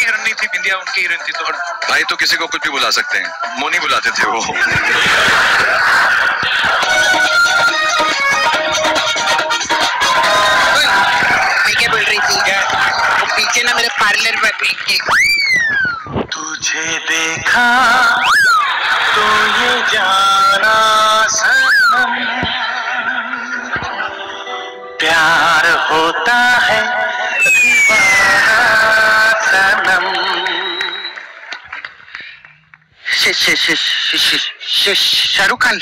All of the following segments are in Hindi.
हीरोइन नहीं थी, बिंदिया उनकी हीरोइन थी। तो भाई तो किसी को कुछ भी बुला सकते हैं, मोनी बुलाते थे वो। क्या बोल रही थी? वो पीछे ना मेरे पार्लर पर तुझे देखा तो ये जाना सनम, प्यार होता है दीवाना सनम। शाहरुख खान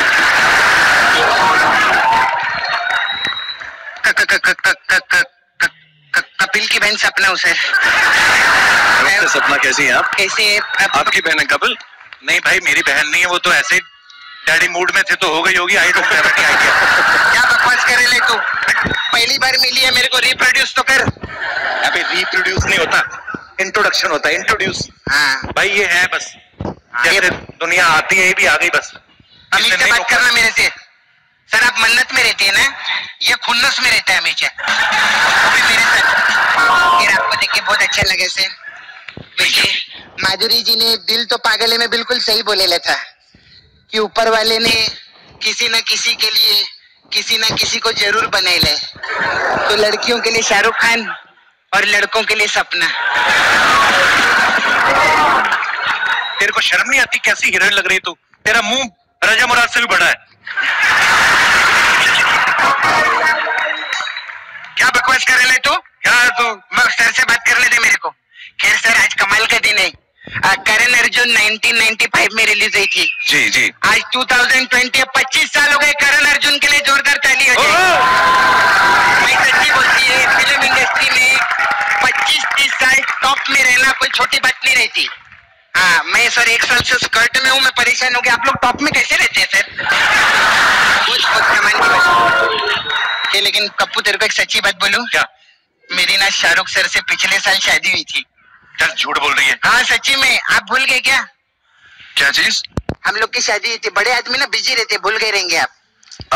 कपिल की बहन सपना उसे। सपना कैसी है आप? कैसे आपकी बहन है कपिल? नहीं भाई मेरी बहन नहीं है, वो तो ऐसे डैडी मूड में थे तो हो गई होगी। I don't have any idea. क्या बकवास करे ले तू? पहली बार मिली है मेरे को, रिप्रोड्यूस तो कर। अबे रिप्रोड्यूस नहीं होता, इंट्रोडक्शन होता है, इंट्रोड्यूस। हाँ भाई ये है बस, जैसे दुनिया आती है ये भी आ गई बस। अमित से बात करना मेरे से। सर आप मन्नत में रहते हैं ना, ये खुन्नस में रहता है हमेशा। अभी मेरे साथ फिर आपको देख के बहुत अच्छा लगे सर। वैसे माधुरी जी ने दिल तो पागल है में बिल्कुल सही बोलेला था कि ऊपर वाले ने किसी न किसी के लिए किसी न किसी को जरूर बनाएला है। तो लड़कियों के लिए शाहरुख खान और लड़कों के लिए सपना। तेरे को शर्म नहीं आती? कैसी हीरोइन लग रही तू, तेरा मुंह राजा मुराद से भी बड़ा है। क्या बकवास कर रहे तू? क्या तो सर से बात करने दे मेरे को। खैर सर आज कमाल का दिन है। करण अर्जुन 1995 में रिलीज हुई थी। जी जी। आज 2020 25 साल हो गए। करण अर्जुन के लिए जोरदार ताली हो जाए। मैं सच्ची बोलती है, फिल्म इंडस्ट्री में 25-30 साल टॉप में रहना कोई छोटी बात नहीं रहती। हाँ मैं सर 1 साल से स्कर्ट में हूँ, मैं परेशान हो गया। आप लोग टॉप में कैसे रहते हैं सर? कुछ सामान की बात। लेकिन कप्पू तेरे को एक सच्ची बात बोलूं क्या? मेरी ना शाहरुख सर से पिछले साल शादी हुई थी। यार झूठ बोल रही है। हाँ सच्ची में। आप भूल गए क्या? क्या चीज? हम लोग की शादी हुई थी। बड़े आदमी ना बिजी रहते, भूल गए रहेंगे आप।